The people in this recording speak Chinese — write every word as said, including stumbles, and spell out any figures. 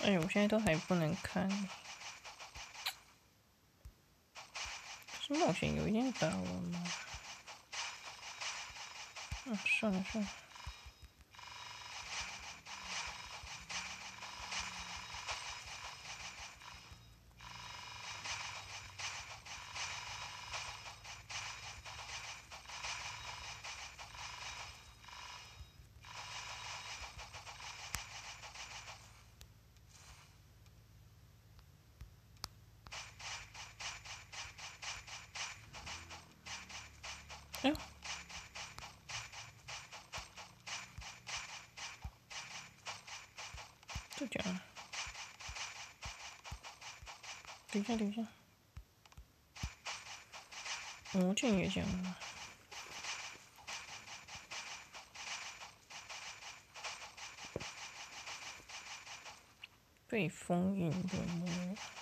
哎，我现在都还不能看，可是冒险有一点打我吗？嗯，算了算了。哎呦，这讲了，等一下等一下，魔镜也讲了。被封印的魔。